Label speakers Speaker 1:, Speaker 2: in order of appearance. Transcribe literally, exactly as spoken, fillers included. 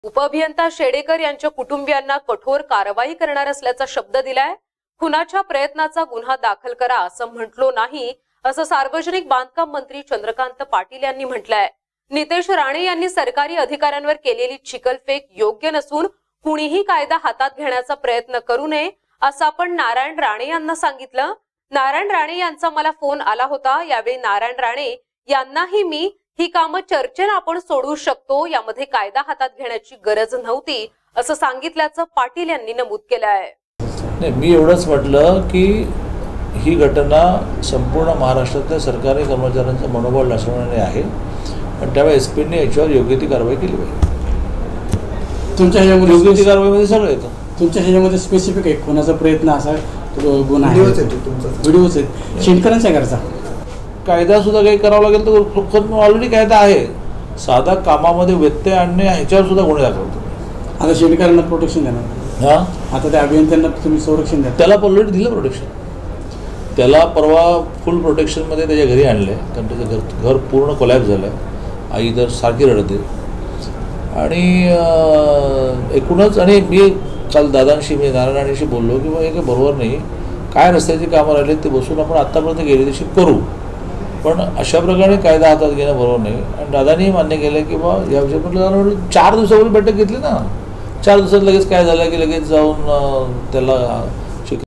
Speaker 1: उपअभियंता शेडेकर यांच्या कुटुंबियांना कठोर कारवाई करणार असल्याचा शब्द दिलाय। खुनाच्या प्रयत्नाचा गुन्हा दाखल करा असं म्हटलो नाही असं सार्वजनिक बांधकाम मंत्री चंद्रकांत पाटील यांनी म्हटलंय। नितेश राणे यांनी सरकारी अधिकाऱ्यांवर केलेली चिखलफेक योग्य नसून कुणीही कायदा हातात घेण्याचा प्रयत्न करू नये असं आपण नारायण राणे यांना सांगितलं। नारायण राणे यांचा मला फोन आला होता। यावेळी नारायण राणे यांनाही मी ही कामं चर्चेने आपण सोडवू शकतो, यामध्ये कायदा हातात घेण्याची गरज नव्हती असं सांगितल्याचं पाटील यांनी नमूद केलं आहे।
Speaker 2: नाही, मी एवढंच म्हटलं की ही घटना संपूर्ण महाराष्ट्रातल्या सरकारी कर्मचाऱ्यांचं मनोबळ ढासळणारी आहे आणि त्यामुळे एस पीने याच्यावर योग्य ती कारवाई केली पाहिजे।
Speaker 3: तुमच्या ह्याच्यामध्ये
Speaker 2: योग्य ती कारवाईमध्ये सगळं येतं।
Speaker 3: तुमच्या ह्याच्यामध्ये स्पेसिफिक आहे कोणाचा प्रयत्न असा गुन्हा आहे, व्हिडिओच आहेत शेतकऱ्यांच्या घरचा
Speaker 2: कायदा सुद्धा काही करावं लागेल तर ऑलरेडी कायदा आहे। साधा कामामध्ये व्यत्यय आणणे ह्याच्यावर सुद्धा गुन्हे दाखवतो।
Speaker 3: आता शेतकऱ्यांना प्रोटेक्शन देणार,
Speaker 2: हां
Speaker 3: आता त्या अभियंत्यांना तुम्ही संरक्षण द्या।
Speaker 2: त्याला ऑलरेडी दिलं प्रोटेक्शन, त्याला परवा फुल प्रोटेक्शनमध्ये त्याच्या घरी आणले कारण त्याचं घर घर पूर्ण कोलॅप्स झालं आहे। आई तर सारखी रडते आणि एकूणच आणि मी काल दादांशी मी नारायणांशी बोललो की बा हे काही बरोबर नाही, काय रस्त्याची कामं राहिली ते बसून आपण आत्तापर्यंत गेली तशी करू, पण अशा प्रकारे कायदा हातात घेणं बरोबर नाही। आणि दादांनीही मान्य केलं की बा या विषयी म्हटलं चार दिवसापूर्वी बैठक घेतली ना, चार दिवसात लगेच काय झालं की लगेच जाऊन त्याला